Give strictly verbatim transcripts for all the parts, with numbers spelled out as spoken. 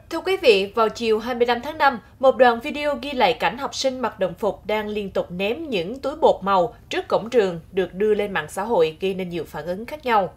Thưa quý vị, vào chiều hai mươi lăm tháng năm, một đoạn video ghi lại cảnh học sinh mặc đồng phục đang liên tục ném những túi bột màu trước cổng trường được đưa lên mạng xã hội gây nên nhiều phản ứng khác nhau.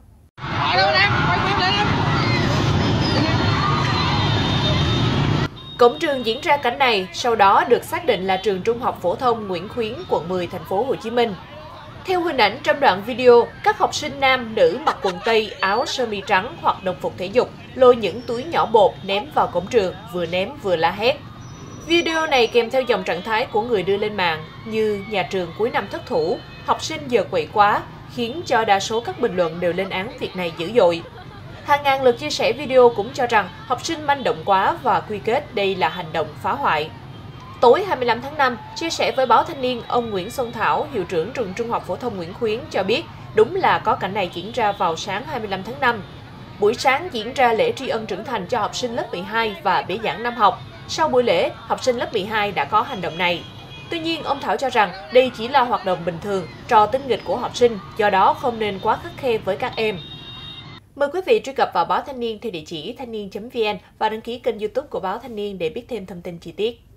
Cổng trường diễn ra cảnh này, sau đó được xác định là trường Trung học phổ thông Nguyễn Khuyến, quận mười, thành phố Hồ Chí Minh. Theo hình ảnh trong đoạn video, các học sinh nam, nữ mặc quần tây, áo sơ mi trắng hoặc đồng phục thể dục lôi những túi nhỏ bột ném vào cổng trường, vừa ném vừa la hét. Video này kèm theo dòng trạng thái của người đưa lên mạng như nhà trường cuối năm thất thủ, học sinh giờ quậy quá, khiến cho đa số các bình luận đều lên án việc này dữ dội. Hàng ngàn lượt chia sẻ video cũng cho rằng học sinh manh động quá và quy kết đây là hành động phá hoại. Tối hai mươi lăm tháng năm, chia sẻ với báo Thanh niên, ông Nguyễn Xuân Thảo, hiệu trưởng trường Trung học phổ thông Nguyễn Khuyến cho biết đúng là có cảnh này diễn ra vào sáng hai mươi lăm tháng năm. Buổi sáng diễn ra lễ tri ân trưởng thành cho học sinh lớp mười hai và bế giảng năm học. Sau buổi lễ, học sinh lớp mười hai đã có hành động này. Tuy nhiên, ông Thảo cho rằng đây chỉ là hoạt động bình thường, trò tinh nghịch của học sinh, do đó không nên quá khắt khe với các em. Mời quý vị truy cập vào báo Thanh niên theo địa chỉ thanh niên chấm vn và đăng ký kênh YouTube của báo Thanh niên để biết thêm thông tin chi tiết.